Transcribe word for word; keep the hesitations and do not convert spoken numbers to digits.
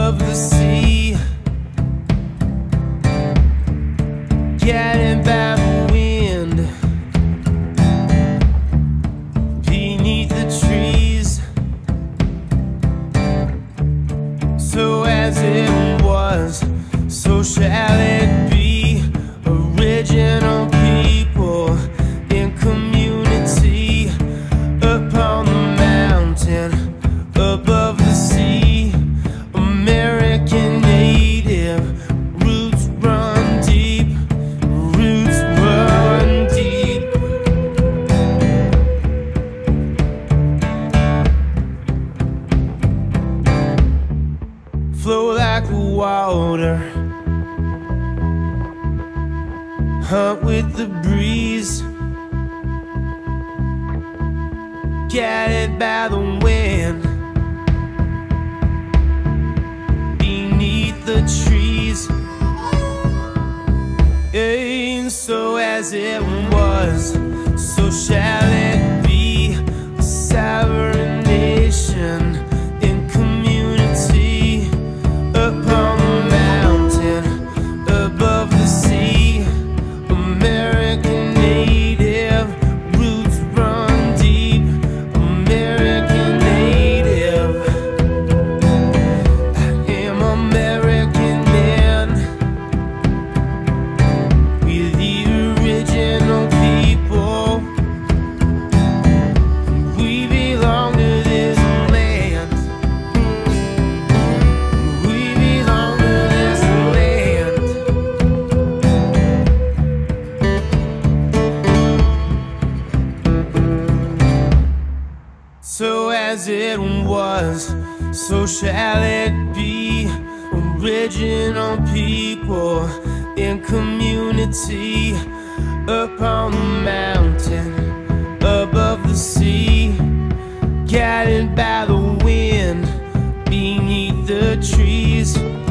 above the sea, guided by the wind, beneath the trees. So as it was, so shall it be. Original people in community, upon the mountain, above the sea. American native, roots run deep, roots run deep. Flow like water, hunt with the breeze, guided by the wind, beneath the trees. And so as it was, so shall it be. A sovereign nation in community, upon the mountain, above the sea. American native, roots run deep. American native, I am American man. We're the original people. We belong to this land. We belong to this land. So as it was, so shall it be. Original people in community, upon the mountain, above the sea, guided by the wind, beneath the trees.